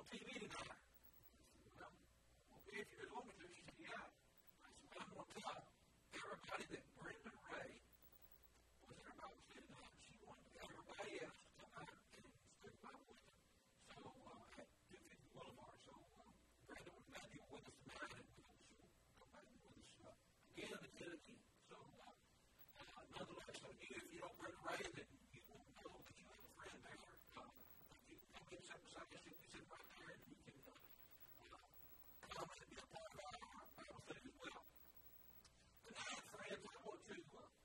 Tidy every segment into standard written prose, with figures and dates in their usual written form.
TV tonight? Well, okay, if you're going to, she said, yeah. I said, well, I'm going to tell everybody that Brenda Ray was in our Bible study tonight. She wanted everybody else to come out and study the Bible with them. So at 250 Boulevard. So Brenda, we're glad you were with us tonight, and she'll come back with us again and again and again. So nonetheless, so if you don't Brenda Ray, then you won't know that you have a friend there. You can come in step beside us, you can sit right there, and you can come and be a part of our Bible study as well. Tonight, friends, I want to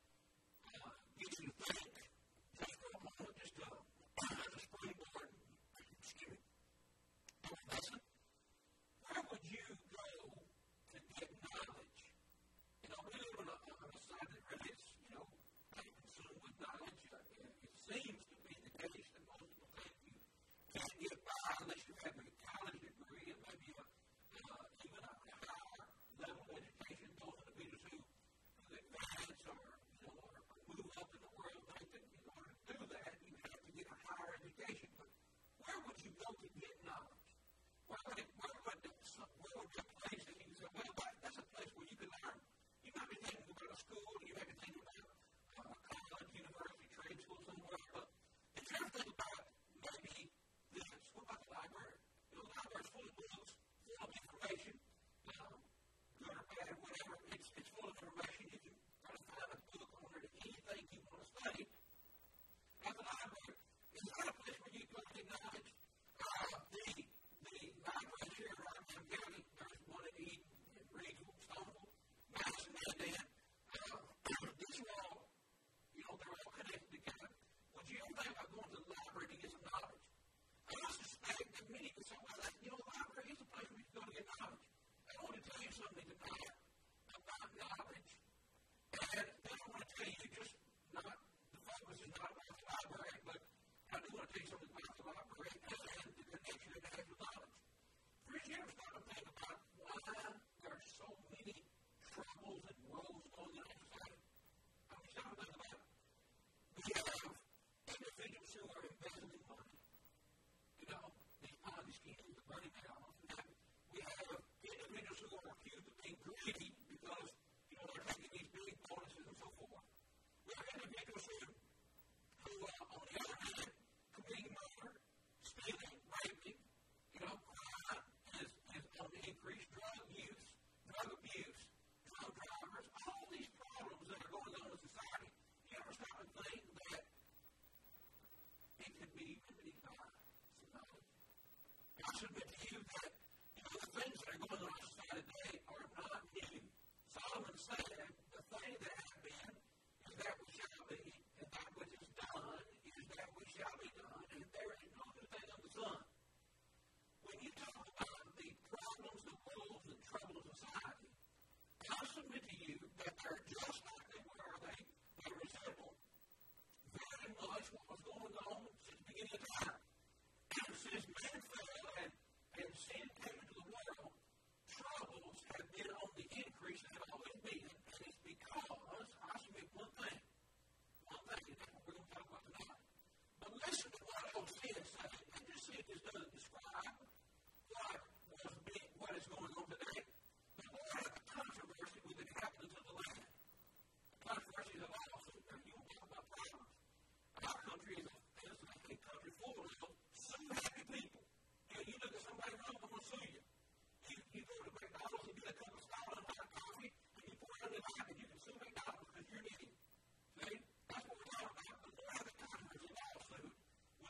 get you to think just for a moment, just as a springboard, excuse me, of a lesson. Where would you go to get knowledge? We live on a side that really is, consumed with knowledge. It seems to be the case that most people think you can't get by unless you have a college degree and maybe even a higher level of education. Those individuals who advance or move up in the world think that in order to do that, you have to get a higher education. But where would you go to get knowledge? Where would be a place that you can say, well, that's a place where you can learn? You might be thinking about a school, you might be thinking about a college, university, trade school, somewhere, but if you ever think about maybe this, what about the library? The library is full of books, full of information, good or bad, whatever. It's full of information. You can probably find a book on it, anything you want to study. At the library, is that a place where you go to get knowledge? The library here in Rockland County, there's one in Eden, in Reedsville, Stoneville, Madison, Mandan. These are all, they're all connected together. Would you ever think about going to the library to get some knowledge? I suspect that many of us say, well, the library is a place where you can go to get knowledge. I want to tell you something tonight about knowledge. And I don't want to tell you just not, the focus is not about the library, but I do want to tell you something about the library and the connection it has with knowledge. First, you ever start to think about why there are so many troubles and woes going on in society? I mean, start to think about it. We have individuals who are embezzling money. These Ponzi schemes, the money matters. We have individuals who are accused of being greedy because, they're taking these big bonuses and so forth. We have individuals who on the other hand, committing murder, stealing, raping, crime is on the increase, drug use, drug abuse, drug drivers, all these problems that are going on in society. You ever stop and think that it could be remedied by some knowledge? I submit to you that, the things that are going on in society today are not new. Solomon said, the thing that has been is that which shall be, and that which is done is that which shall be done, and there is no new thing under the sun. When you talk about the problems, the woes, and troubles of society, I submit to you that they're just like they were. They resemble very much what was going on since the beginning of time. And since man fell and sin came into the world, troubles have been on the increase and have always been, and it's because I submit one thing, and that's what we're going to talk about tonight. But listen to what old sin said, and just see if this doesn't describe what is going on today. The Lord had a controversy with the inhabitants of the land. The controversy is a lawsuit. You don't talk about problems. Our country is a country full of sue-happy people. You look at somebody wrong, I'm going to sue you. You go to McDonald's and get a cup of stolen hot coffee, and you pour it on your lap, and you can sue McDonald's because you're an idiot. See? That's what we're talking about. The Lord had a controversy lawsuit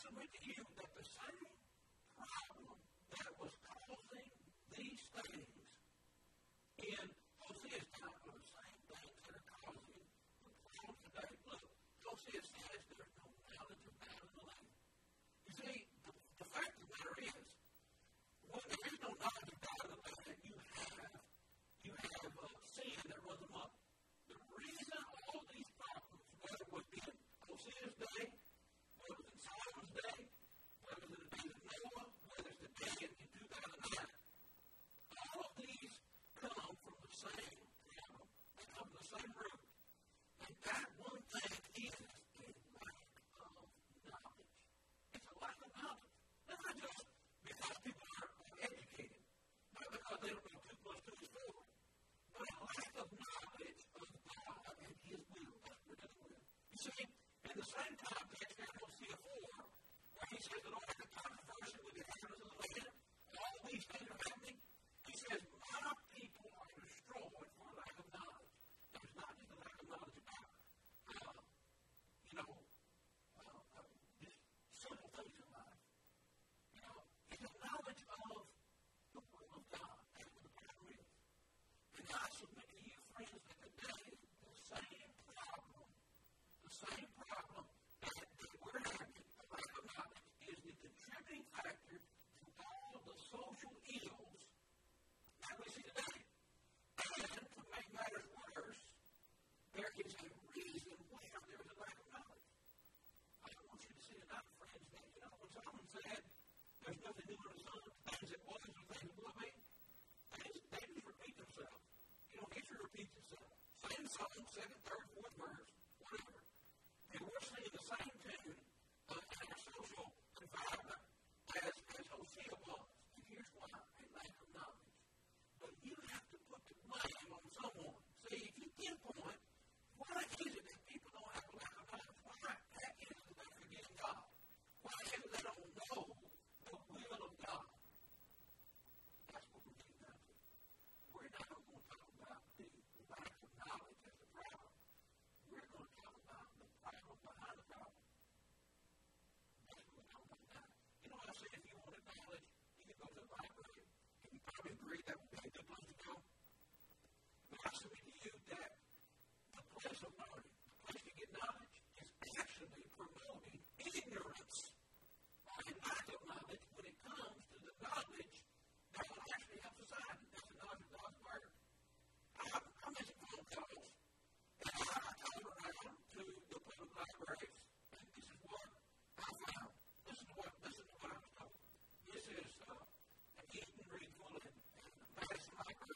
submit to you that the same problem that was causing these things in Hosea's time are the same things that are causing the problem today. Look, Hosea says there's no knowledge of God in the land. You see, the fact of the matter is, when there is no knowledge of God in the land, you have sin that runs amok. The reason all these problems, whether it was in Hosea's day, whether it was in Solomon's day, whether it was in the days of Noah, whether it's the day in 2009, all of these come from the same problem. They come from the same root. And that one thing is a lack of knowledge. It's a lack of knowledge. That's not just because people aren't educated, not because they don't know 2 plus 2 is 4, but a lack of knowledge of God and His will. That's what we're dealing with. You see, in the same context in Hosea 4, where he says that all the controversy with the inhabitants of the land, all these things are happening, he says, my people are destroyed for lack of knowledge. Now, it's not just a lack of knowledge about, just simple things in life. It's a knowledge of the will of God. That's what the problem is. And I submit to you, friends, that today, the same problem that we're having, the lack of knowledge, is the contributing factor to all the social ills that we see today. And to make matters worse, there is a reason why there is a lack of knowledge. I want you to see tonight, friends, that, when Solomon said, there's nothing new under the sun, things that was or things that will be, they just repeat themselves. History repeats itself. Same song, 2nd, 3rd, 4th verse, whatever. And we're singing the same tune in our social environment as Hosea was. And here's why, a lack of knowledge. But you have to put the blame on someone. See, if you pinpoint, why is it that people don't have a lack of knowledge? Why is it that they're forgetting God? Why is it they don't know the will of God? That's what we're getting down to. We're not going to talk about the lack of knowledge as a problem. We're going to talk about the problem behind the problem. That's what we're talking about now. I say if you wanted knowledge, you could go to the library. And you probably agree that would be a good place to go. But I submit to you that the place of learning, the place to get knowledge, is actually promoting ignorance or a lack of knowledge when it comes to the knowledge that will actually help society. That's the knowledge of God's Word. I mentioned phone calls, and I called around to the public libraries, and this is what I found. Listen to what I was told. This is an Easton Reed Fuller and Madison Library.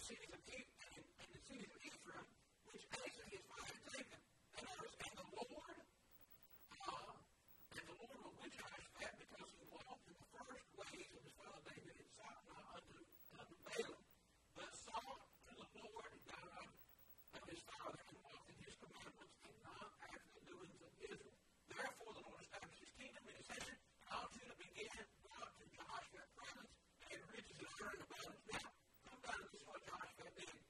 cities of Ephraim, which Asa his father had taken. And the Lord will with Jehoshaphat because he walked in the first ways of his father David and sought not unto Baalim, but sought to the Lord God of his father and walked in his commandments and not after the doings of Israel. Therefore the Lord established his kingdom in his hand, and all Judah began brought to Jehoshaphat presents and riches and honor and abundance. Now, come down and this is what Jehoshaphat did.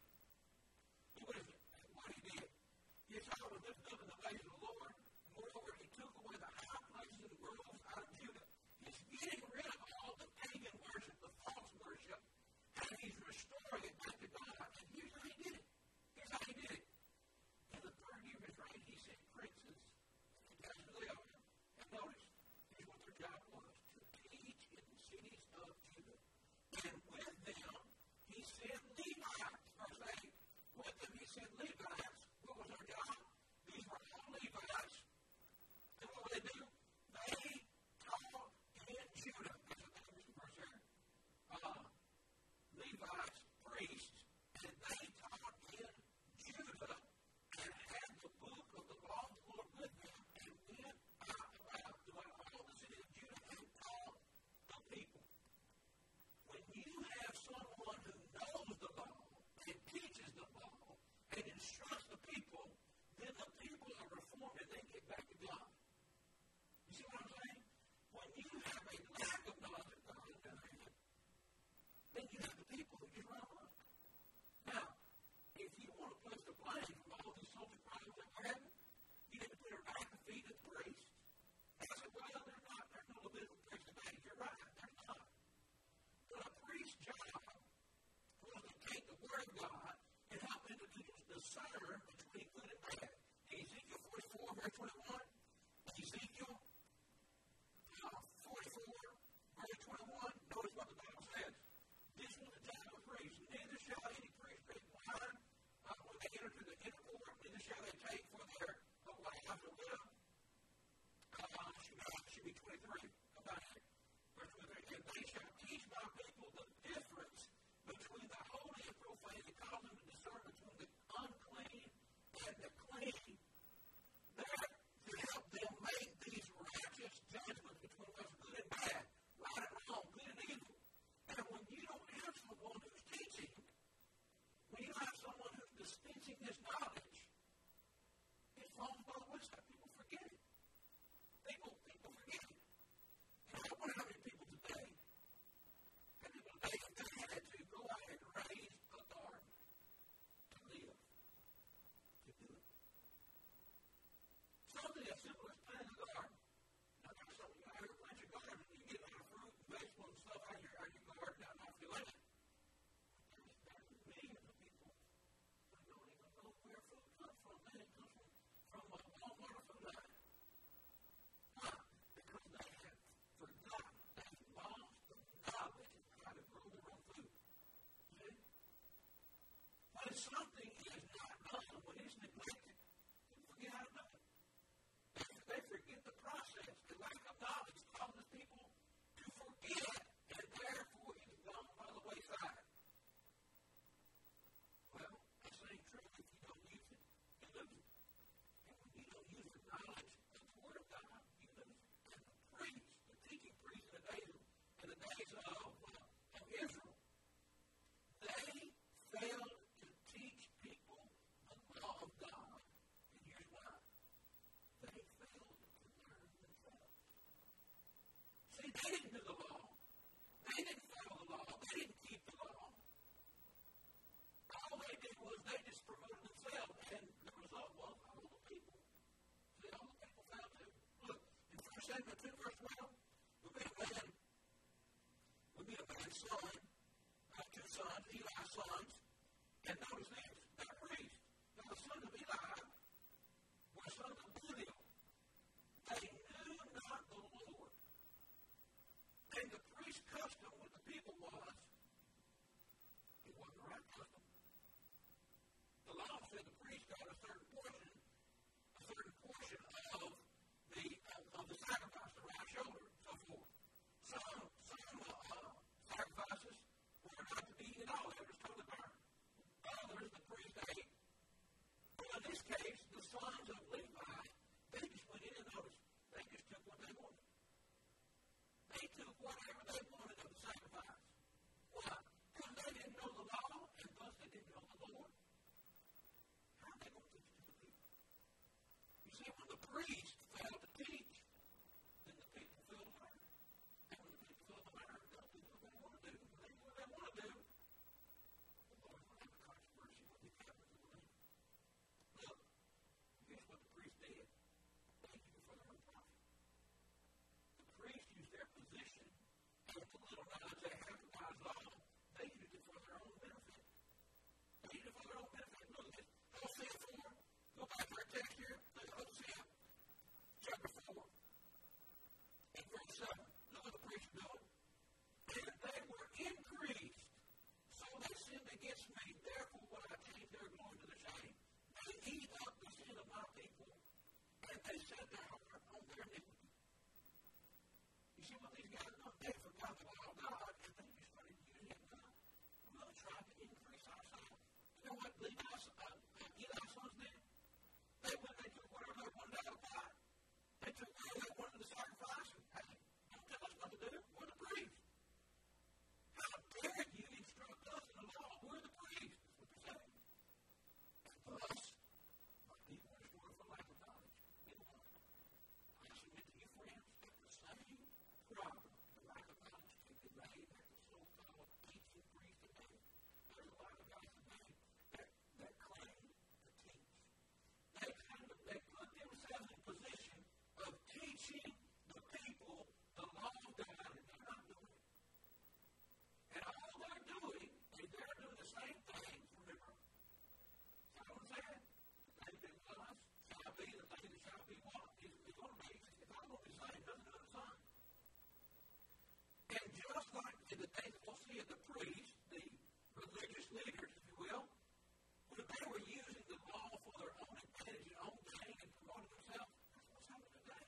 that they will see the priests, the religious leaders, if you will, when they were using the law for their own advantage and own gain and promoting themselves. That's what's happening today.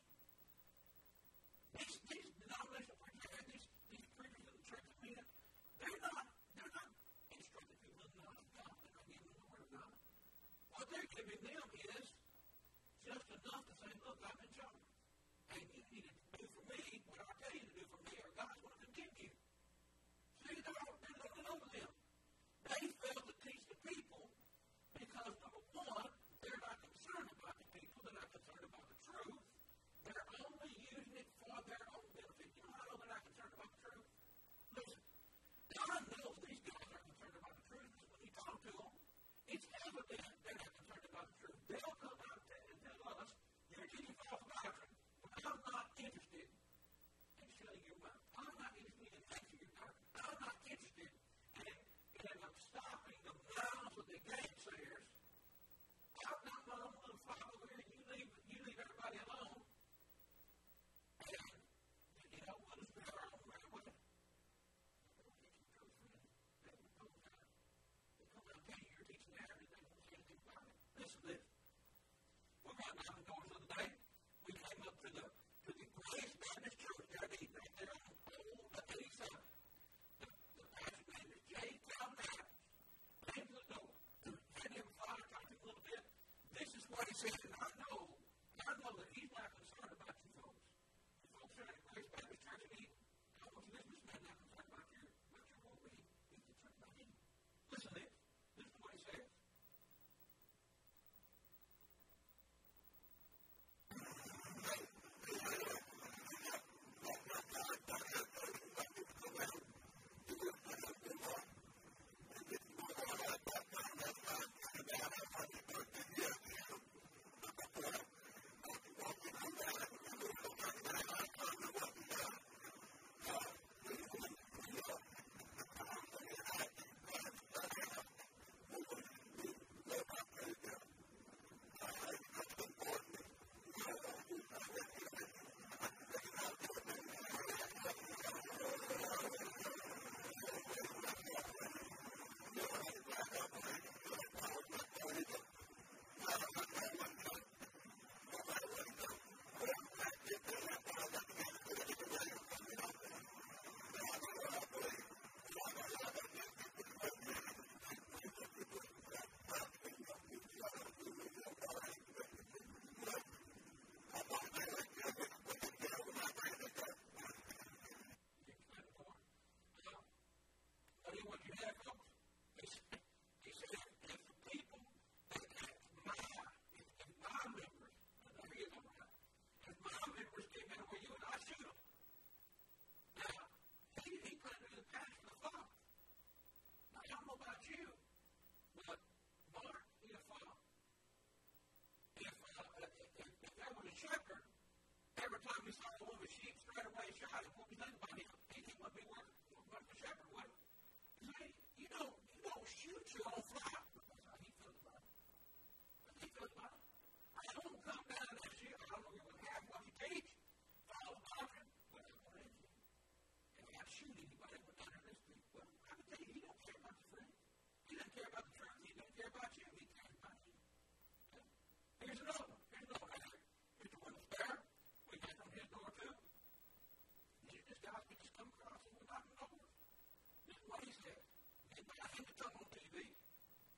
These denominational preachers, these preachers in the church of men, they're not instructing people in the knowledge of God. They're not giving them the word of God. What they're giving them is just enough to say, look, I'm in charge. And you need to do for me what I tell you to do for me, or God's going to condemn you. See, they're looking over them. They fail to teach the people because, number one, they're not concerned about the people. They're not concerned about the truth. They're only using it for their own benefit. You know how they're not concerned about the truth? Listen, God knows these guys are concerned about the truth because when you talk to them, it's evident they're not concerned about the truth. They'll come out and tell us, you're teaching false doctrine, but I'm not interested in shutting your mouth. I'm not interested in taking your doctrine. I'm not interested in stopping the mouths of the gainsayers. I've got my own little file over here. You leave everybody alone. And, we'll just have our own right way. They come out and tell you you're teaching that, and they won't say anything about it. Listen to this. We got out the doors the other day. We came up to the Grace Baptist Church. They're right there on Old 87. The pastor's name is J. Calvin Adams. Came to the door. Had him follow, talked to him a little bit. This is what he said, and I know that he's not concerned about you folks. You folks are at Grace Baptist Church in Eden. I want you to listen, this man's not concerned about your well-being. He's concerned about him. Listen to this. This is what he says. Shepherd, every time he saw a woman sheep, straight away shot him. What was that about him? He didn't want to be working for the shepherd, would he? See, you don't shoot your own flock. That's how he feels about it. That's how he feels about it. I don't come down that year. I don't know what you have, what you teach. Follow the doctrine. But I'm going to hit you. If I shoot anybody, I'm going to enter this thing. Well, I can tell you, he don't care about your friends. He doesn't care about the truth. He doesn't care about you. He cares about you. Okay? Here's another one. There, we got on his door too. This guy we just come across and we're knocking doors. This is what he said. I hate to come on TV.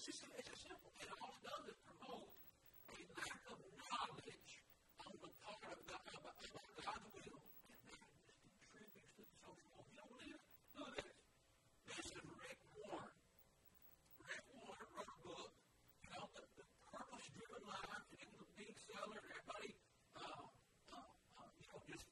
it's just simple. And all it does is promote a lack of knowledge on the part of God, about God's will. And that just contributes to the social world. You know what it is? Look at this. This is Rick Warren. Rick Warren wrote a book, the purpose-driven life, and it was a big seller, and everybody, just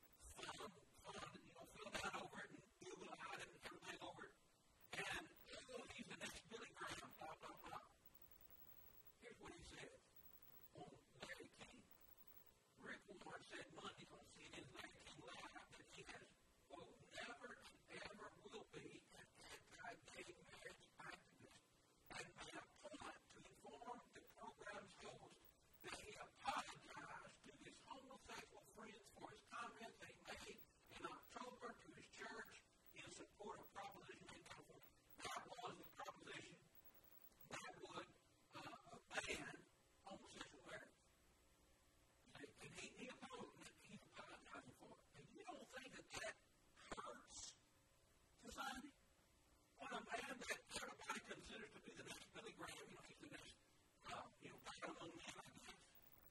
fell down over it and Google-eyed it and everything over it. And he's the next Billy Graham, blah, blah, blah. Here's what he says on Larry King. Rick Warren said Monday on CNN's Larry King Live that he has, quote, never and ever will be an anti-gay marriage activist, and made a point to inform the program's host that he apologized to his homosexual friends for his comments that he made in October to his church in support of Proposition 8 California. That was the proposition that would ban homosexual marriage. And he opposed it. He's apologizing for it. And you don't think that hurts society? When a man that everybody considers to be the next Billy Graham, he's the next, God among men, I guess.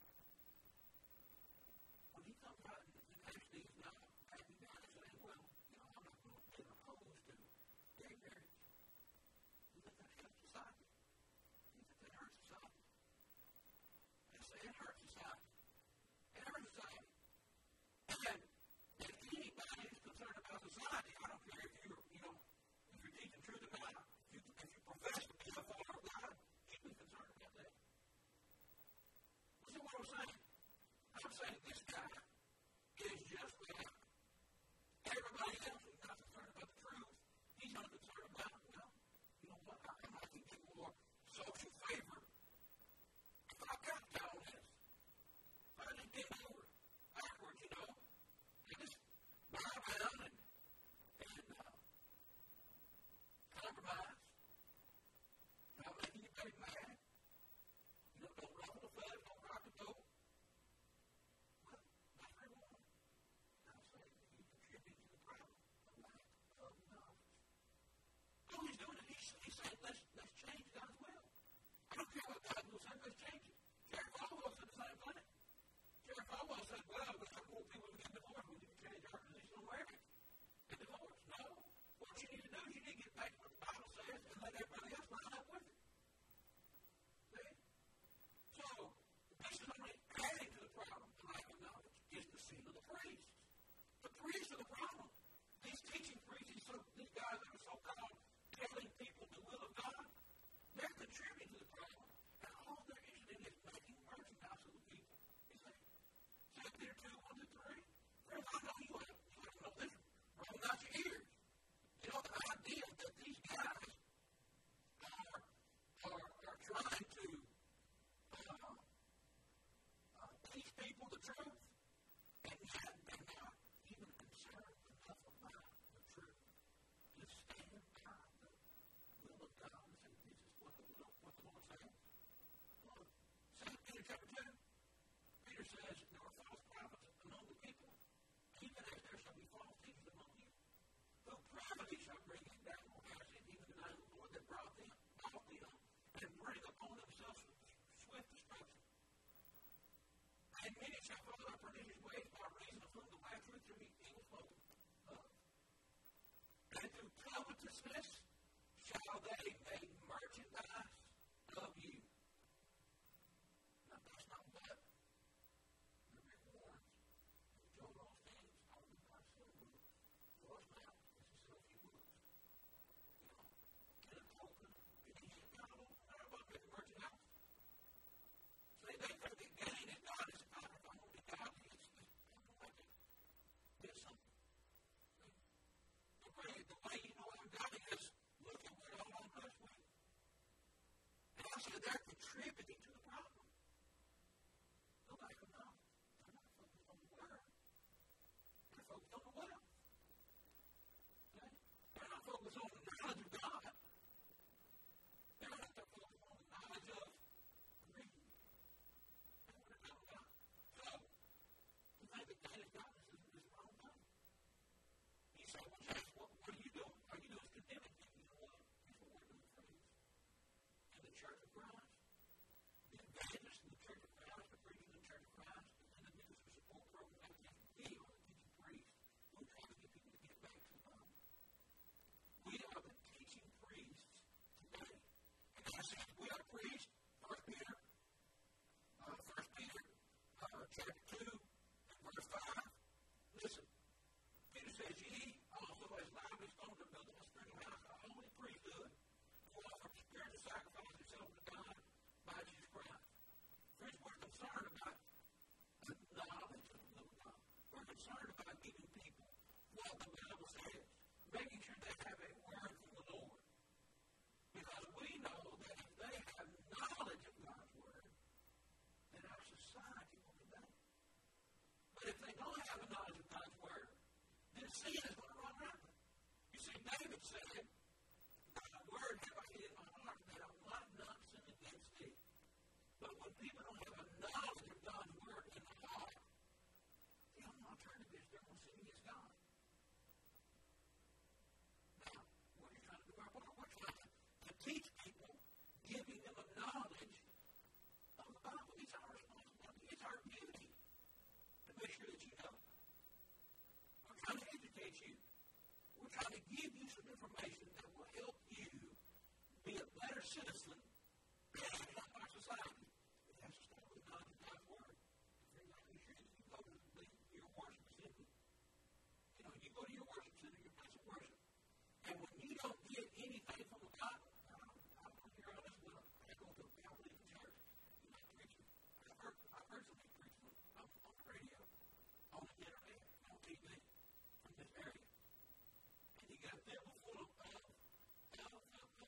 When he comes out and actually is not backing down and saying, well, I'm not going to be opposed to gay marriage. You think that helps society? You think that hurts society? I say it hurts society. It hurts society. And if anybody is concerned about society, I don't care if you're teaching truth or not, if you profess to be a follower of God, you should be concerned about that. Listen to what I'm saying. I'm saying this guy is just like everybody else who's not concerned about the truth. He's not concerned about, I might get more social favor if I got all this. If I just get over backwards, I just bow down and compromise. Not making anybody mad. Don't ruffle the feathers, don't rock the boat. Well, that's very wrong. I'm saying that he contributes to the problem of lack of knowledge. All he's doing is he's saying, let's change God's will. I don't care what God will say, let's change it. Jerry Falwell said the same thing. Jerry Falwell said, well, we don't want people to get divorced. We need to change our position on marriage and divorce. No. What you need to do is you need to get back to what the Bible says and let everybody else line up with it. See? So, this is only adding to the problem of lack of knowledge, is the sin of the priests. The priests are the problem. These teaching priests, these guys that are so-called telling people the will of God, they're contributing to the problem. And all they're interested in is making merchandise of the people. You see? 2 Peter 2, 1 to 3. Friends, I know you like to know this. Rolling out your ears. The idea that these guys are trying to teach people the truth, and yet they're not even concerned enough about the truth. Just stand by the will of God and say, this is what the Lord says. Well, 2 Peter chapter 2, Peter says, there are false prophets among the people, even as there shall be false teachers among you, who privately shall bring in down passage, even the night of the Lord that brought them, and bring upon themselves swift destruction. And many shall follow our pernicious ways, by reason of whom the last truth shall be evil spoken of. And through covetousness shall they make merchandise of you. Now, that's not what the Rick Warrens and Joel Osteen's talking about. So for us now, this is so few words. Get it open, get it in, not about making merchandise. So they think that gain is God is if I'm going to be godly, I'm going to get something. The way I'm godly is people don't have a knowledge of God's word in their heart, the only alternative is they're going to sin against God. Now, what are you trying to do our part? We're trying to teach people, giving them a knowledge of the Bible. It's our responsibility. It's our duty to make sure that you know. We're trying to educate you. We're trying to give you some information that will help you be a better citizen in our society. It has to start with God and God's word. It's like you sure that you go to your worship center. You know, you go to your worship center, your place of worship, and when you don't get anything from the Bible, I'm here on this one. I go to a Baptist church, and I preach. I've heard some people preach on the radio, on the internet, on TV, from this area. And you got a Bible full of Bible, and a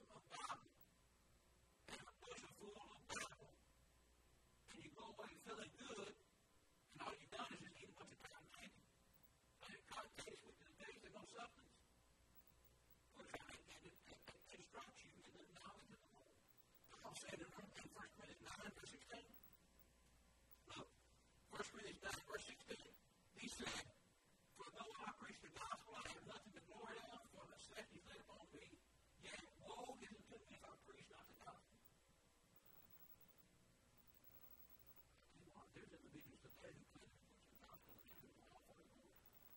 bushel full of Bible, and you go away feeling good, and all you've done is just eat a bunch of cotton candy. And cotton candy is with the taste and no substance. We're trying to instruct you in the knowledge of the Lord. Paul said in 1 Corinthians 9, verse 16. Look, 1 Corinthians 9, verse 16. He said, "For though I preach the gospel, I have nothing to glory of, for necessity is laid upon me. Yet woe is it to me if I preach not the gospel." I tell you what, there's individuals today who claim to preach the gospel and they're doing all for the Lord.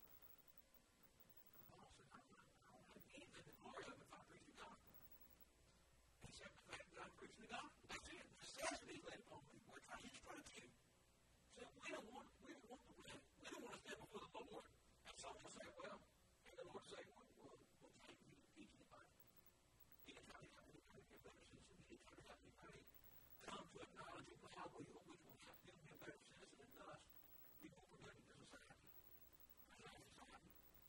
Paul said, I don't have anything to glory of if I preach the gospel. Except the fact that I'm preaching the gospel. That's it. Necessity is laid upon me. We're trying to instruct you. So we don't want the win. We don't want to stand before the Lord and someone say, well, and the Lord say, we'll take you to teach anybody. He didn't try to have anybody get better citizen. He didn't try to have anybody come to acknowledge and how which will help them be a better citizen and thus be more productive in society. That's our society.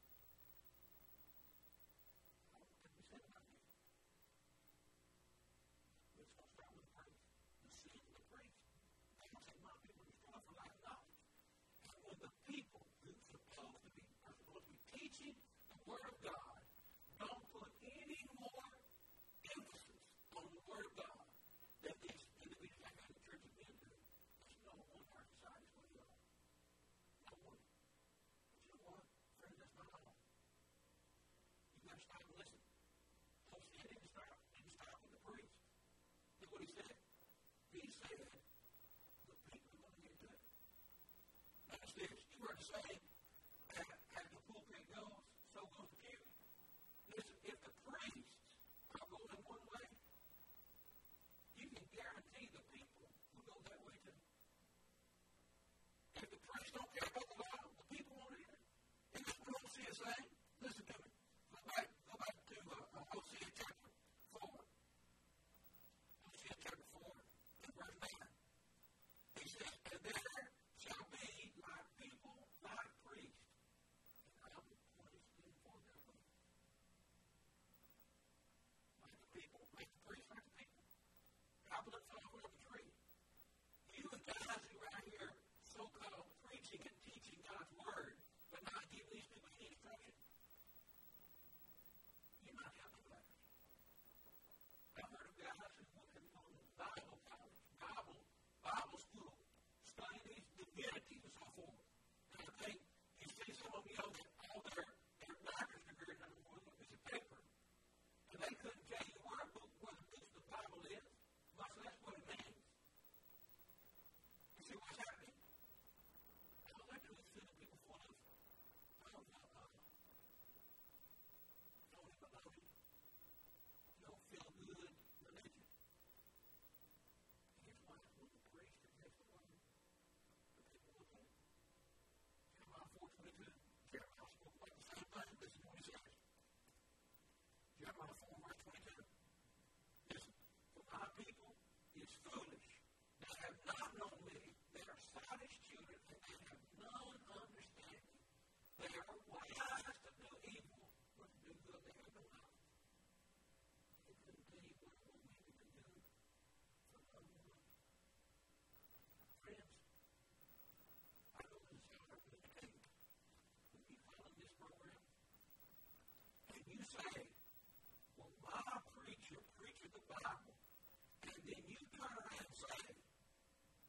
I don't think we said about you. Let's go start with the praise. The sin of the praise. They don't say my people destroy for lack of knowledge. And when the people who are supposed to be teaching the Word of God don't put any more emphasis on the Word of God than these individuals I got in the church have been doing, there's no one our society is where you are. No one. But you know what? Friend, that's not all. You've got to stop and listen. Paul said he didn't stop with the priest. Look what he said. He said, the people are going to get good. Notice this. You heard the saying, as the pulpit goes, so goes the pew. Listen, if the priests are going one way, you can guarantee the people will go that way too. If the priests don't care about the law, the people won't either. And that's what Hosea is saying. Listen to me. Go back to Hosea chapter 4. Hosea chapter 4 and verse 9. He says, and there shall be like people, like priests, and I will punish them for their ways. Like the people, like the priests, like the people. Goblin fell from the tree. You guys who are out here so-called preaching and teaching God's word, but not giving these people any instruction, you're not helping others. I've heard of guys who went to Bible college, Bible school, studying these divinities and so forth. And I think you see some of them, that all their doctor's degree on one piece of paper, and they couldn't tell you where the piece of the Bible is, much less what it means. You see what's happening? All they're doing is filling people full of phony baloney, feel good religion. And here's why when the priest takes the word, the people will do it. Jeremiah 4:22. Jeremiah spoke about the same thing. Listen to what he says. Jeremiah 4, verse 22. Listen, for my people is foolish. They have not known me. They are childish children, and they have none understanding. They are wise to do evil, but to do good they have no knowledge. It couldn't tell you what it will mean to do for another one. Friends, I know this is hard to educate. When you follow this program, and you say, well, my preacher preaches the Bible, and then you turn around and say,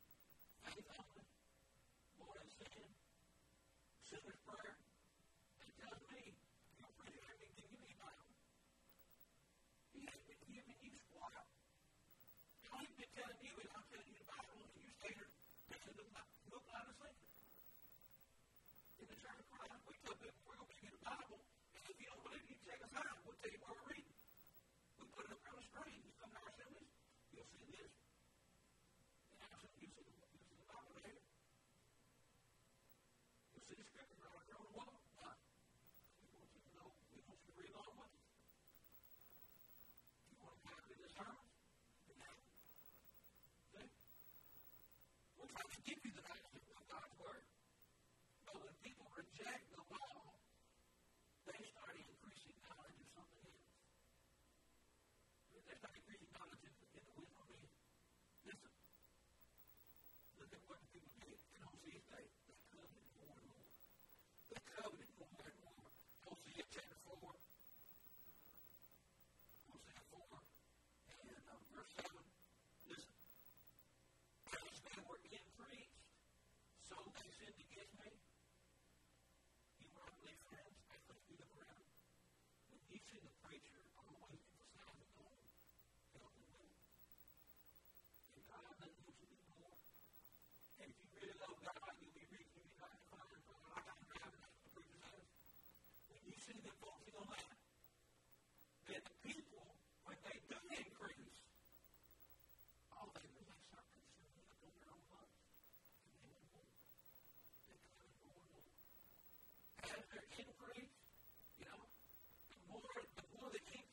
telling you and I'm telling you the Bible, and you stay there, and you look like a sinner. In the Church of Christ, we tell people we're going to give you the Bible, and if you don't believe it, you check us out. We'll tell you what we're reading. We put it up on the screen. You come to our assemblies, you'll see this. And our assemblies, you'll see the Bible right here. You'll see the scripture right there on the wall. We want you to know, we want you to read along with us. If you want to copy the sermons, you can have it. See? We're trying to give you the knowledge of God's Word. But when people reject the law, they start increasing knowledge of something else. They start increasing knowledge in the wisdom of men. Listen. Look at what the people did in Hosea's day. They coveted more and more. They coveted more and more. Hosea chapter 4. Hosea 4 and verse 7. Listen. As they were increased, so they sinned against me. You want to believe, friends? I think we look around. When you see the preacher always emphasizing on health and wealth, and God doesn't want you to do more. And if you really love God, you'll be rich, you'll be magnified. I got to drive it out of the preacher's house. When you see them focusing on that, then the people, when they do increase, all they do is they start consuming up on their own lives. And they want more. They covet more and more. As their increase, the more they increase,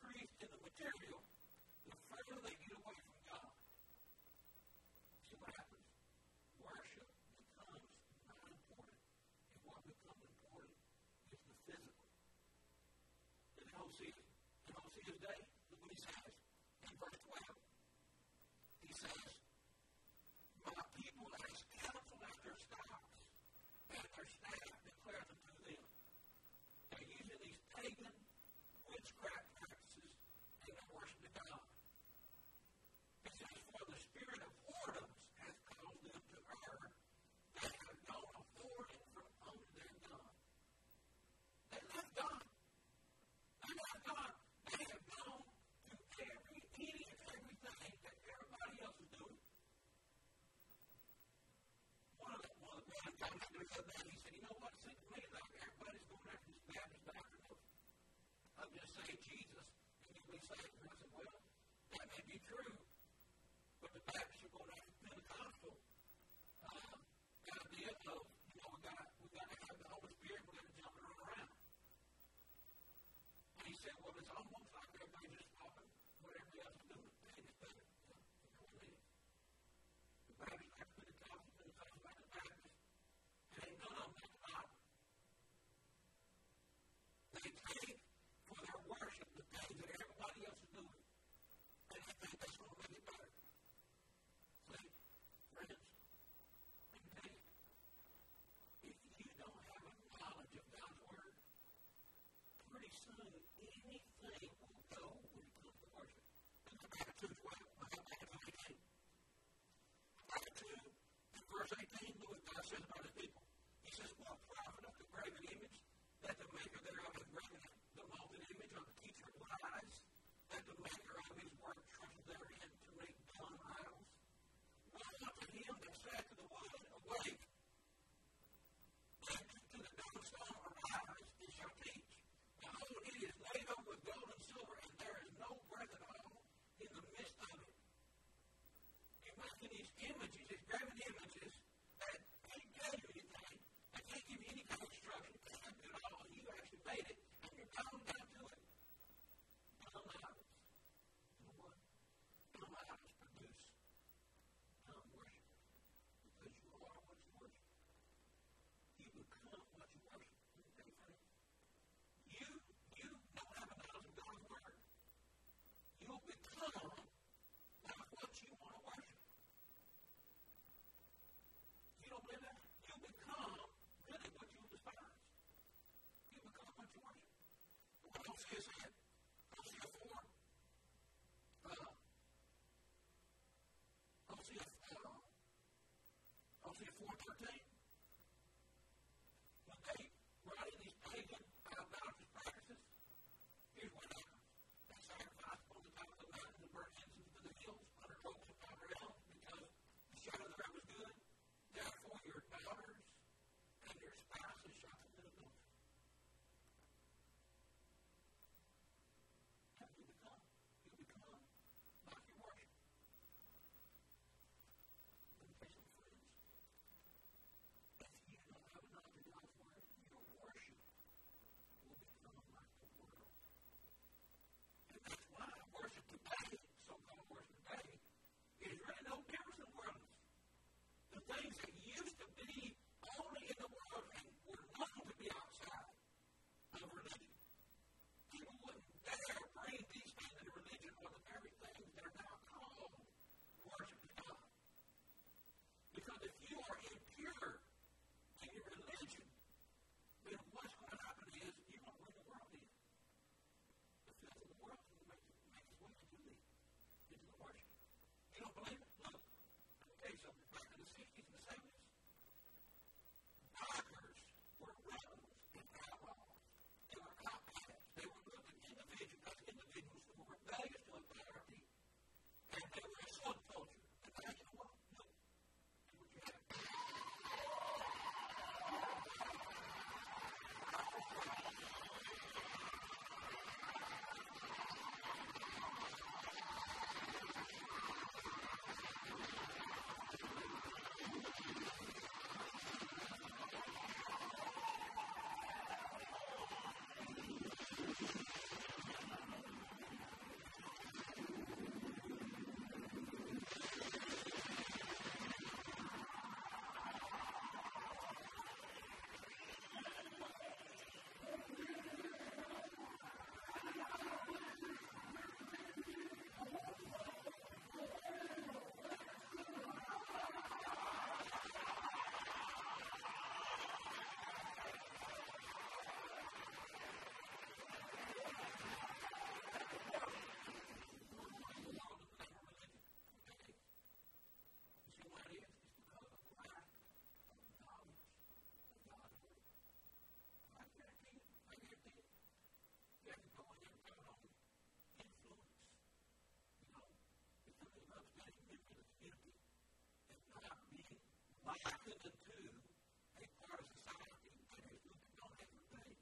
acting into a part of society that is looking don't have the faith.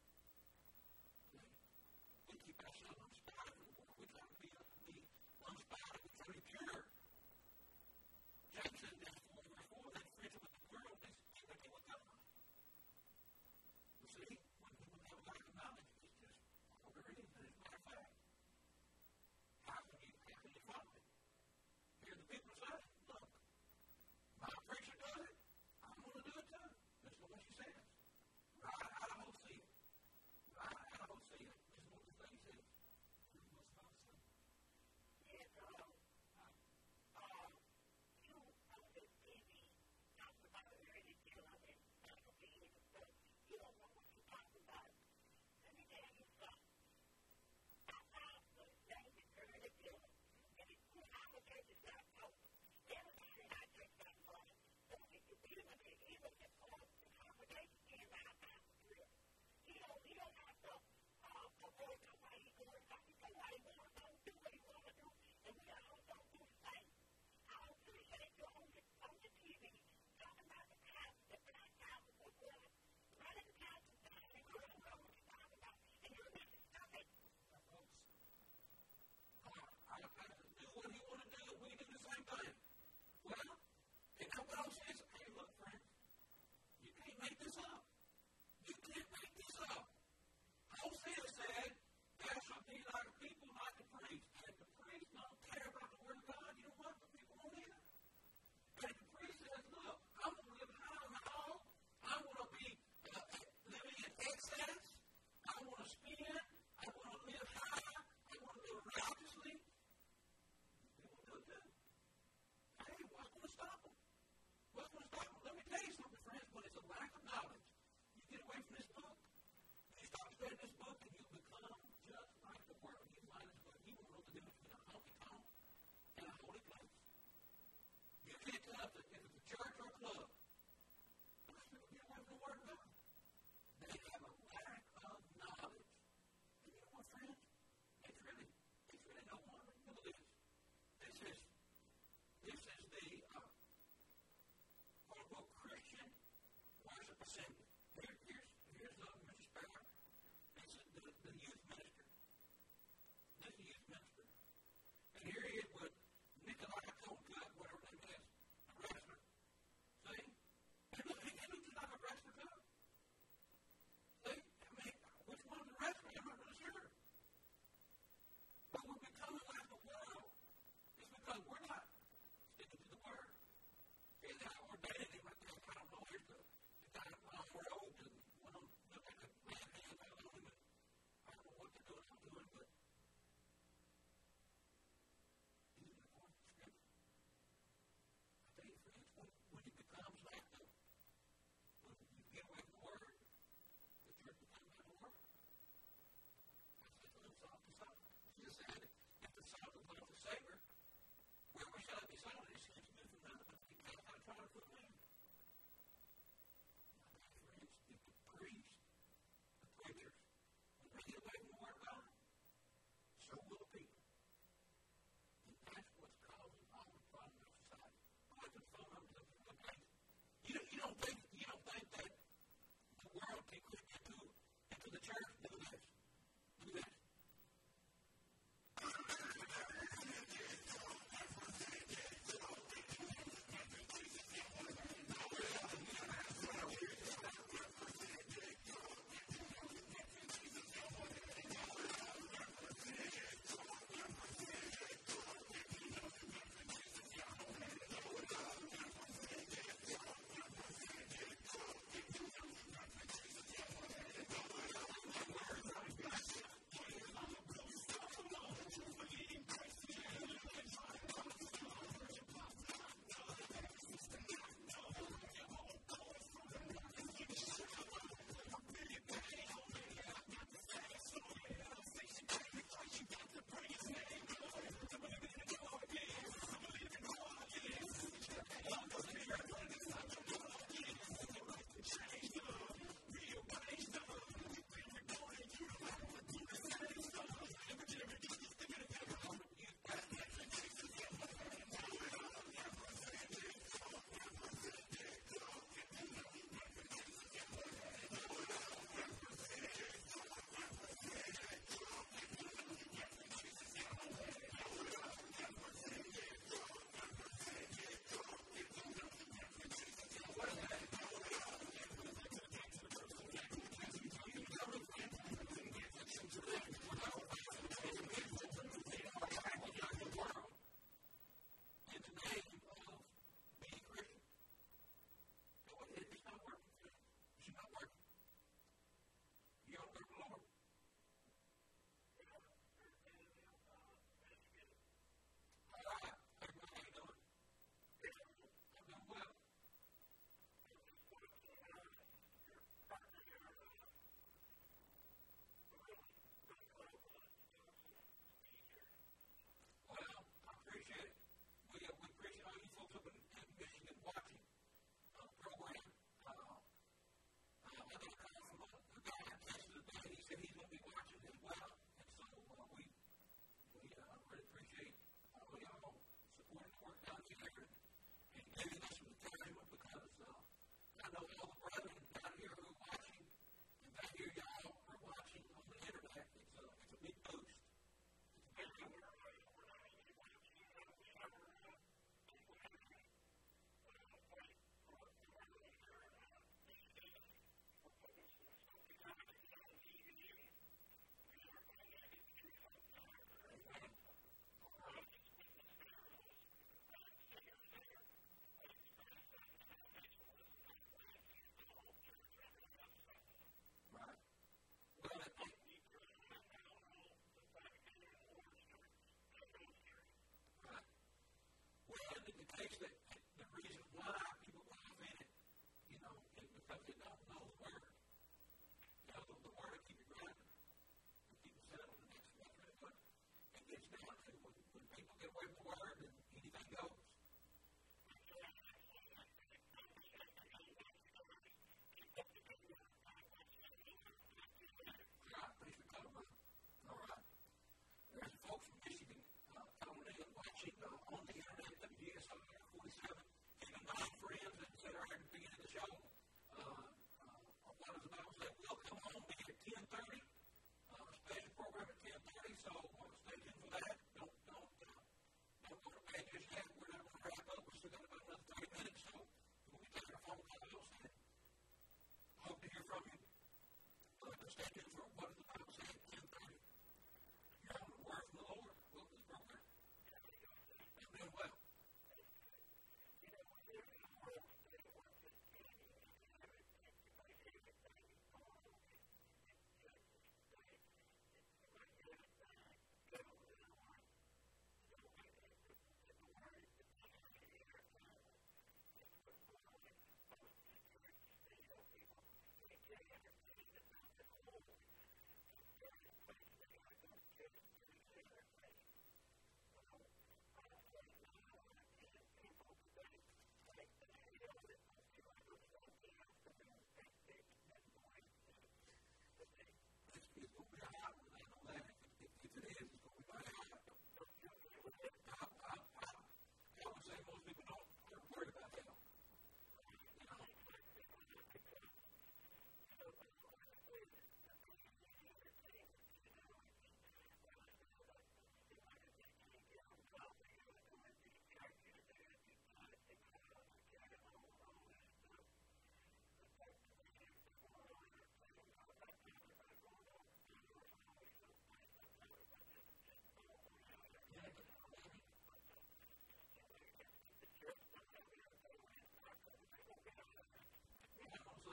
We keep ourselves unspotted from the world. We try to be unspotted. We try to be pure. James says that's verse 4, that friendship with the world is enmity with God. You see, when people have a lack of knowledge, it's just all there is. And as a matter of fact, how can you follow it? Hear the people say, look, my preacher does it, I'm going to do it too. That's what she says. Right out of Hosea. Right out of Hosea. This is what the lady says. What's the Bible say? Yes, you on this TV talk about a really killer and disobedience, but you don't know what you're talking about. Let me tell you something. I found the thing that's really killer. And it's when our churches got told, everybody in our church got money. So if you even if the congregation is our pastor drill, he don't have to avoid nobody. He can work out. He can what he wants to do, what he wants to do, and we all don't do the same. I appreciate you on the TV talking about the pastor, the black pastor, the woman, running pastors down, and you don't know what you're talking about, and you need to stop it. Folks, our pastor do what he want to do, we do the same thing. Well, and now what else is, hey, look, friends, you can't make this up. You can't make this up. Hosea said, there shall be like people like the priest. And if the priest don't care about the word of God, you know what? The people won't either. And if the priest says, look, I'm going to live high on the hall, I want to be living in excess, I want to spend, I want to live high, I want to live righteously, they will do it too. Hey, what's going to stop them? What's going to stop them? Let me tell you something, friends. When it's a lack of knowledge, you get away from this book, you start studying this book, and you become just like the world. You find this book, you won't know the difference between a honky tonk and a holy place. You can't tell if it's a church or a club. Most people get away from the word of God. They have a lack of knowledge. And you know what, friends? It's really no wonder. Look at this. This is the quote-unquote Christian worship assembly. Here's Mr. Sparrow. This is the youth minister. This is the youth minister. And here he is with Nikolai Coldcut, whatever his name is, a wrestler. See? And look, he looks like a wrestler too. See? I mean, which one's the wrestler? I'm not really sure. But we're becoming like the world. It's because we're not sticking to the word. See, they ordained him like this. I don't know. Here's the guy,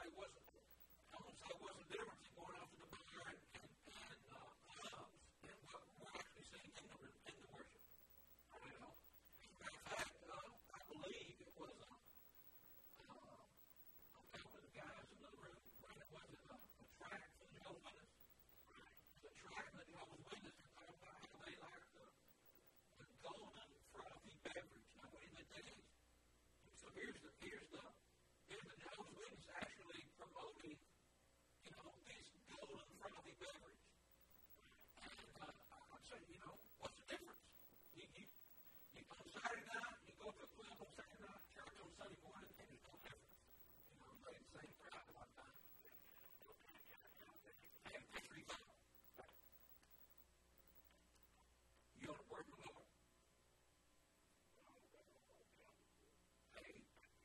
say wasn't the difference in going off to the bar and clubs and what we're actually seeing in the worship. You know, as a matter of fact, I believe it was I'm down with the guys in the room, right? It wasn't a track for the Jehovah's Witness. The track for the Jehovah's Witness, they're talking about how they like the golden frothy beverage. Now, what in the days? So here's the Jehovah's Witness actually promoting, this golden frothy beverage. And I'm saying, what's the difference? You on Saturday night, you go to a club on Saturday night, church on Sunday morning, and there's no difference. They the same crowd a lot of times. Hey, thanks for your time. You want to work with Lord? Hey,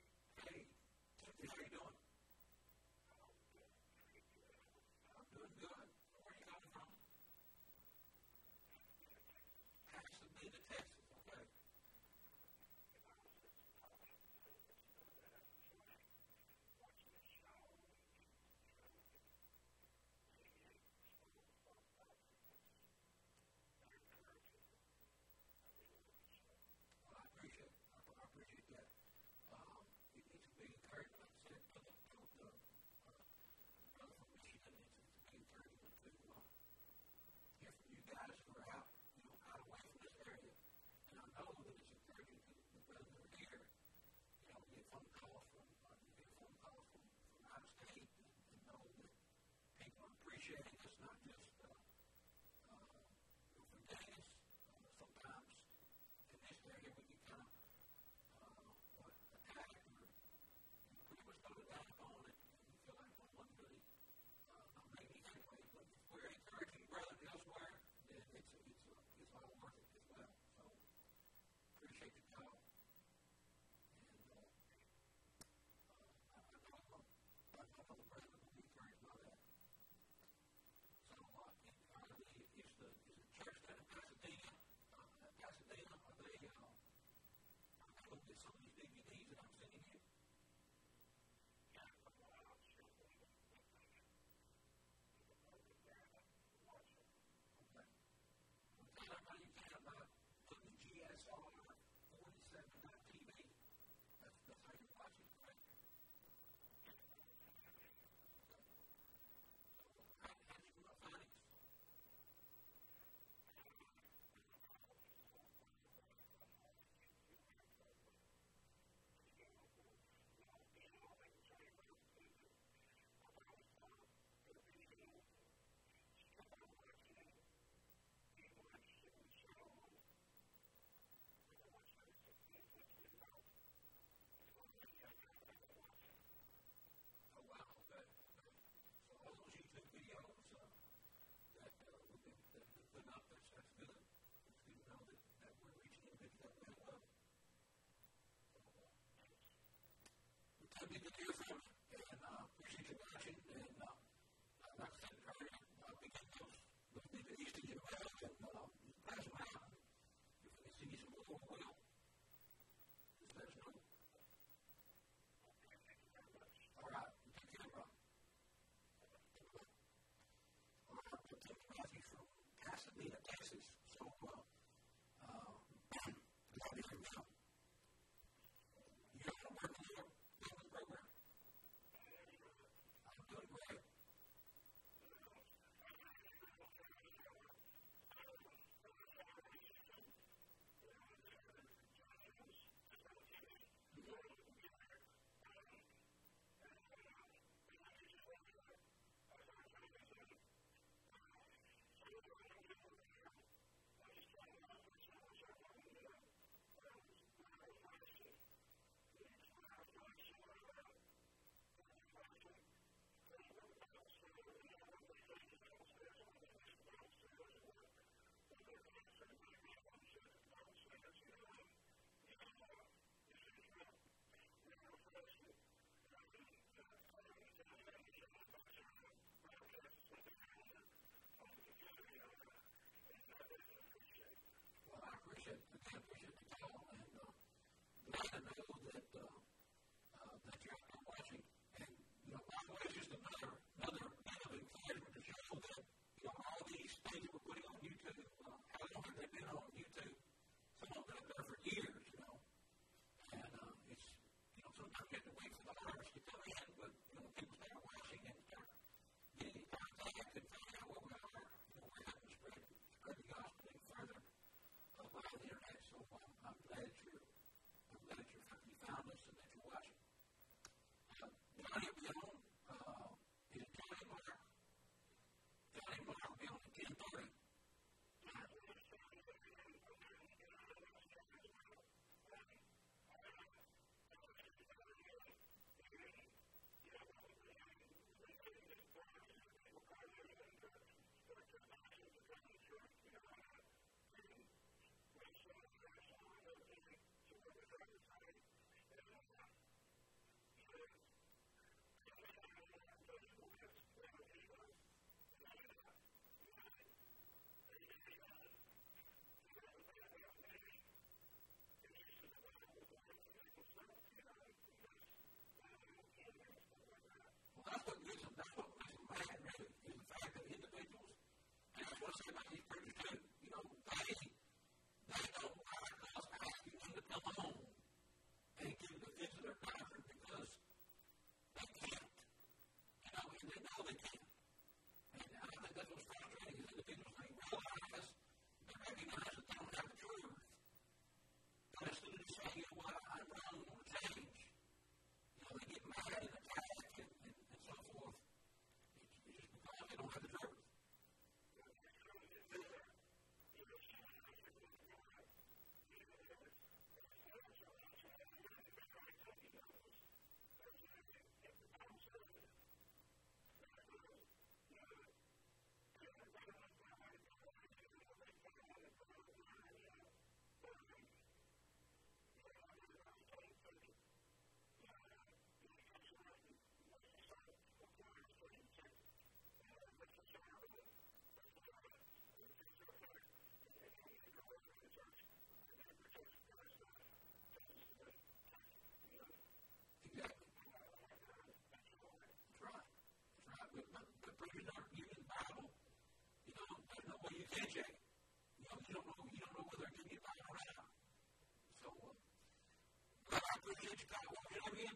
you got one again?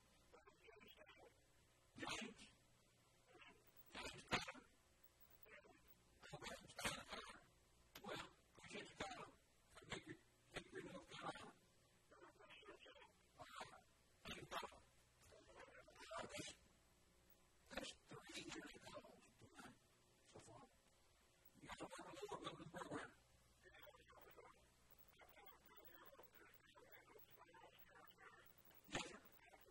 James? James Tyler? Okay, Tyler. Well, appreciate you calling from Hickory, North Carolina. All right. Thank you, Papa. That's 3 years ago tonight so far. You got to work a little bit of the program. Yes, sir.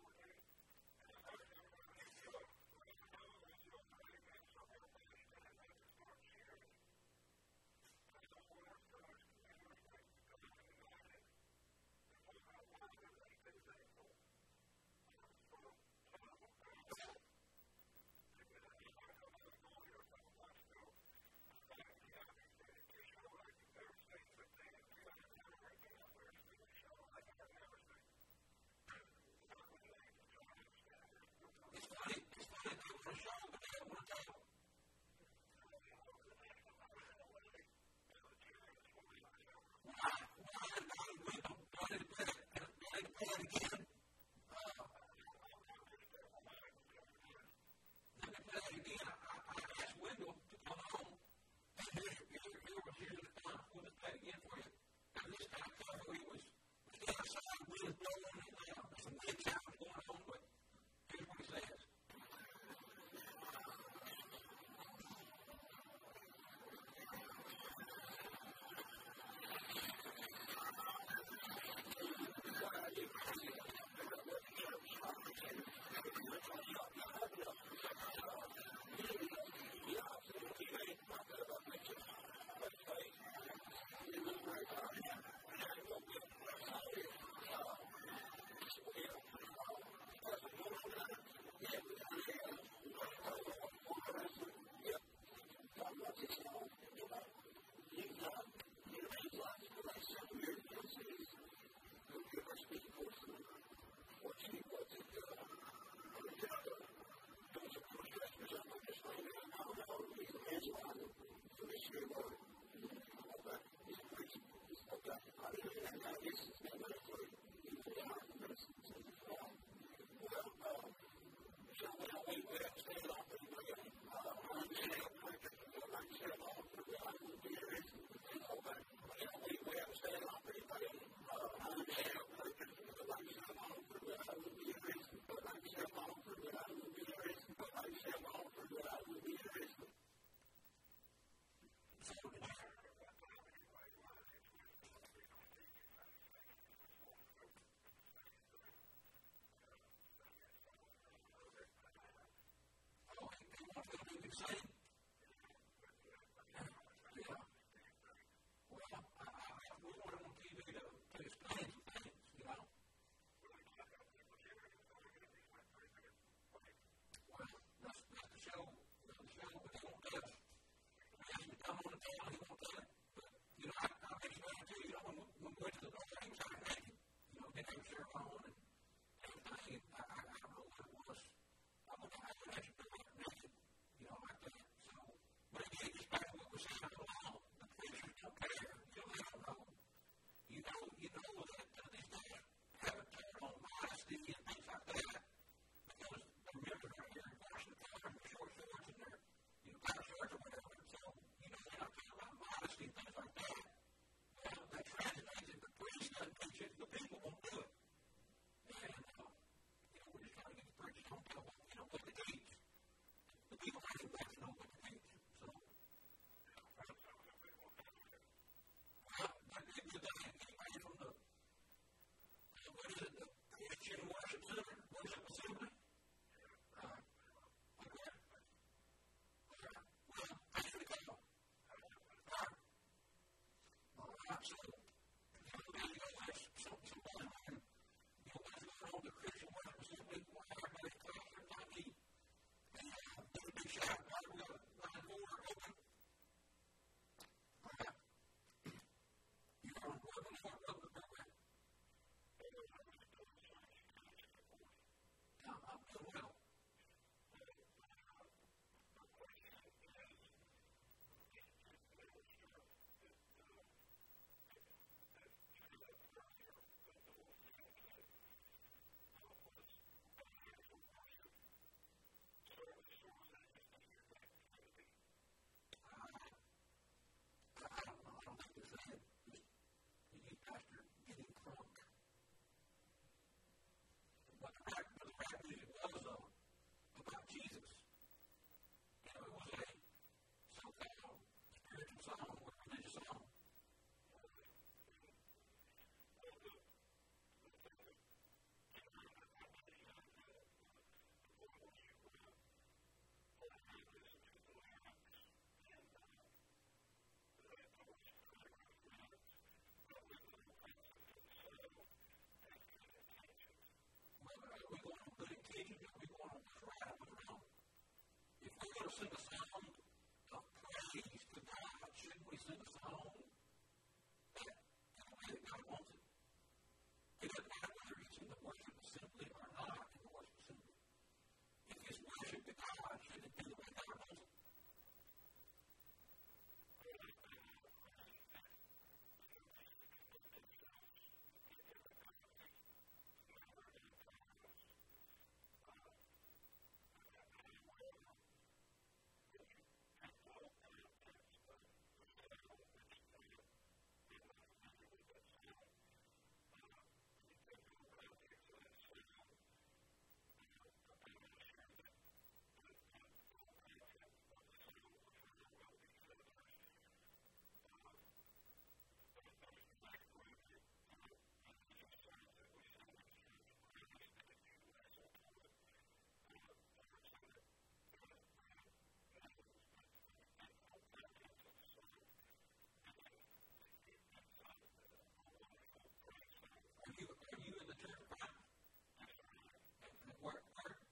sing a song of praise to God? Shouldn't we sing a song that in the way that God wants it? It doesn't matter whether it's in the worship assembly or not in the worship assembly. If it's worship to God, should it be the way God wants it? Are you in the church of God? Where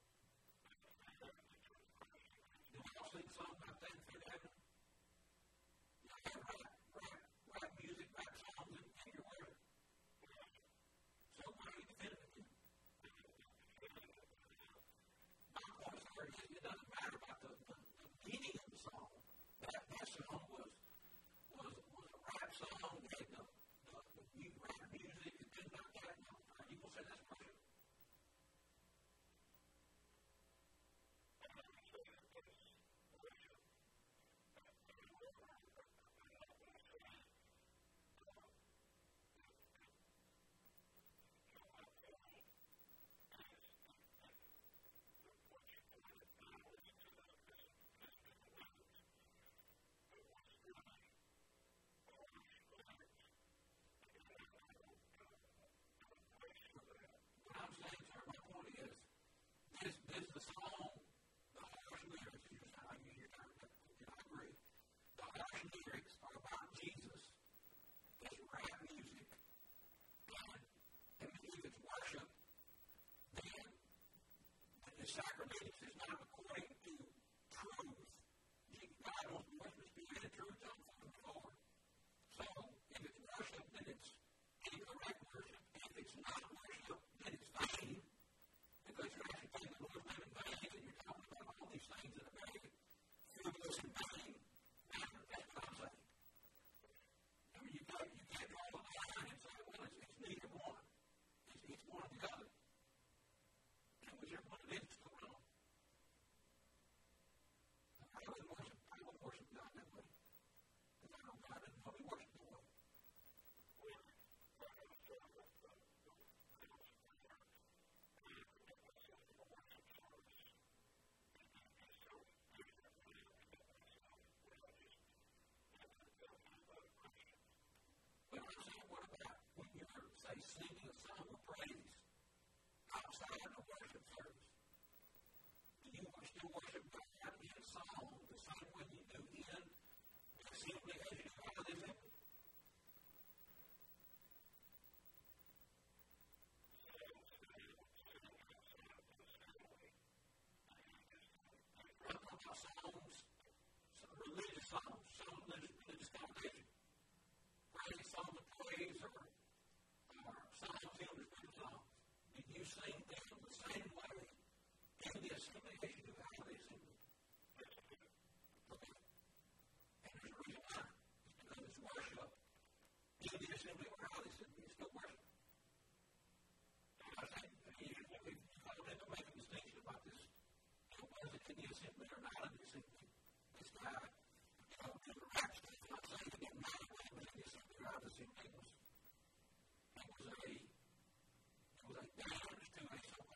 do we all sing songs about that in heaven? You can't write music, write songs in your worship. So why are you defending it? My point is, it doesn't matter about the meaning of the song. That song was a rap song. They had the rap music and things like that. Are you going to say that's worship? What I'm saying, sir, my point is, this the song, the harsh lyrics, I use your term, and I agree. The harsh lyrics are about Jesus. It's rap music. And if it's worship, then the sacrifice is not according to truth. God wants to worship the spirit and truth, John 4:4. So, if it's worship, then it's incorrect worship. If it's not worship, then it's vain. Because you're actually taking the Lord's name in vain, and you're talking about all these things that are very frivolous and vain. That's what I'm saying. I mean, you can't draw the line and say, well, it's neither one. It's one or the other. And whichever one it is, it's still wrong. I wouldn't worship God that way. Because I know God doesn't want me worship that way. But I'm saying, what about when you're, say, singing a song of praise outside of the worship service? Do you still worship God in a song the same way you do in the assembly as you do out of the assembly? I'm talking about songs, some religious songs, some religious congregation. Praise, songs of praise, or songs, hymns, spiritual songs. Do you sing them the same way in the assembly as you do out of the assembly? Okay. And there's a reason why. It's because it's worship in the assembly or out of the assembly. It's still worship. I think you need to make a distinction about this. Whether it's in the assembly or not in the assembly. This guy, to the rap stuff, I'm not saying it didn't matter whether it was in the assembly or out of the assembly. It was a damage to a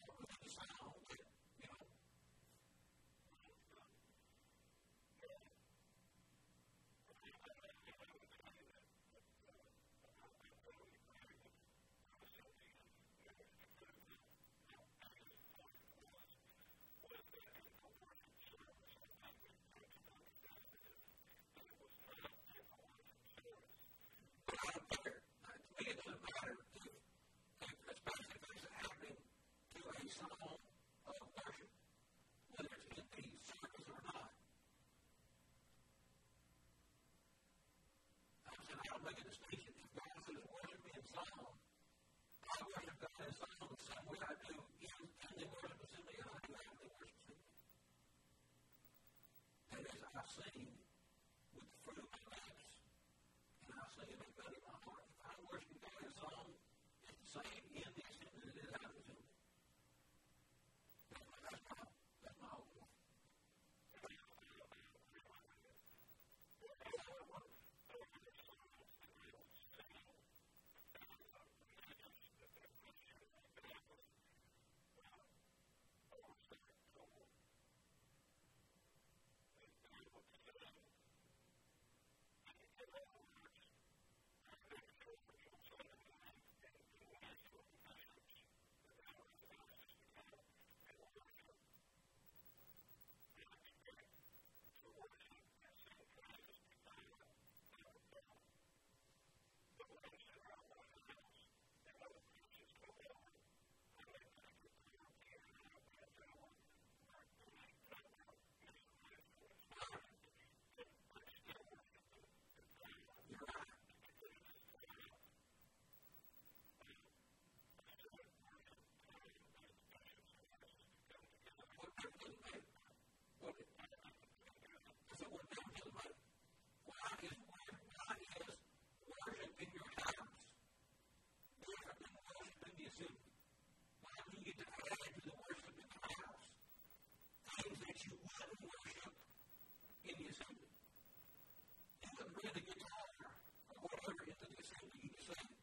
assembly? Why do you get to add to the worship in the house things that you wouldn't worship in the assembly? You wouldn't bring the guitar or whatever into the assembly, you just say.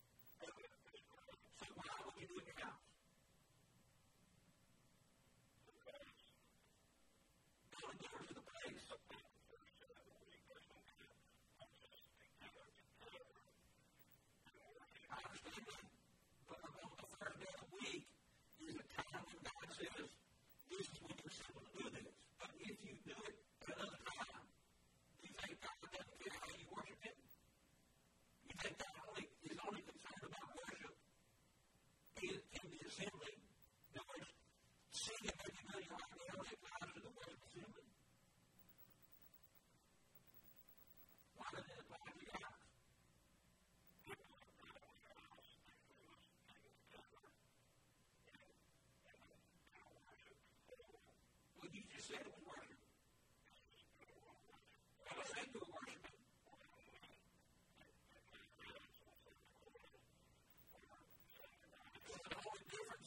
So why would you do it in your house? Going down to the place. I understand that. But on the first day of the week is a time when God says, this is when you're supposed to do this. But if you do it at another time, do you think God doesn't care how you worship Him? You think God is only concerned about worship in the assembly? In other words, singing that you know you're right now only applies to the worship assembly. Why doesn't it apply to your house? Well, you just said it was worship. Well, I said you were worshiping. So the only difference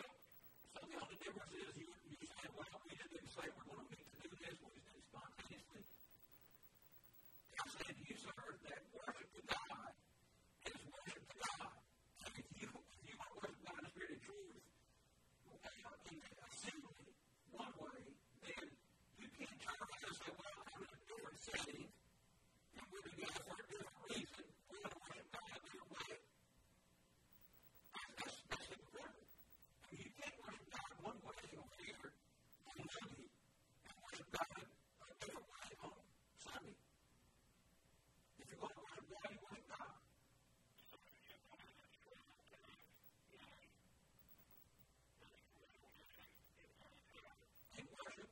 is you said, well, we didn't say we're going to meet to do this, we just did it spontaneously. I said you, sir, that worship to God is worship to God. And if you want to worship God in the spirit of truth, in the assembly, one way, then you can't turn around and say, well, I'm in a different setting, and we're together for a different reason. We're going to worship God a different way. That's hypocritical. I mean, you can't worship God one way over here on Monday and worship God a different way on Sunday. If you're going to worship God, you worship God. In worship.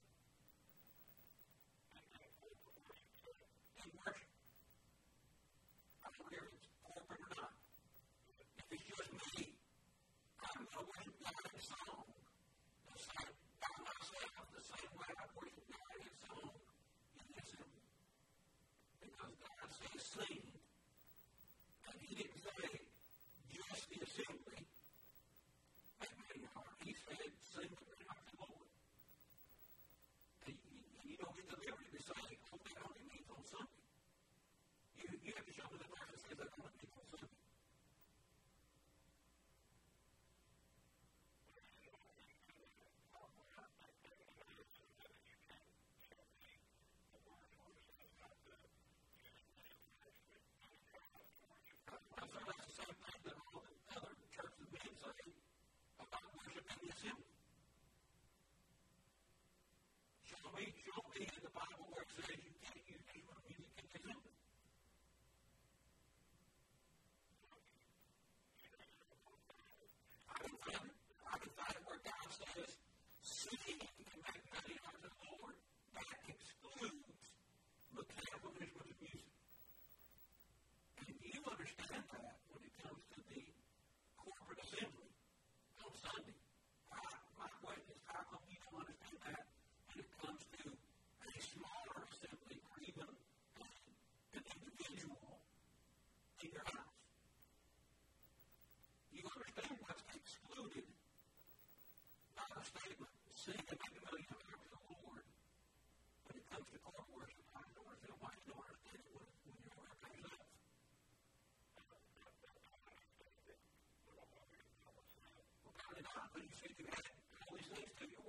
In worship. I don't care if it's corporate or not. If it's just me, I'm going to worship God in song. The same by myself, the same way I worship God in song in the assembly. Because God says sing. And He didn't say just the assembly. He said sing the praise of the Lord. And you don't get the liberty to say, oh, that only means on Sunday. You have to show me the verse that says that only means on Sunday. I'm sorry, that's the same thing that all the other churches of men say about worship in the assembly. Show me in the Bible where it says you can't use instrumental music in the assembly. I can find it where God says sing and make melody unto the Lord. That excludes mechanical instruments of music. And you understand that when it comes to the corporate assembly on Sunday. My question is, how come you don't understand that when it comes to a smaller assembly or even an individual in your house? You understand what's excluded by the statement, sing and make a melody unto the Lord. When it comes to corporate worship, I don't understand why you don't understand it when you're over by yourself. Well, probably not, but you said you had all these things to you.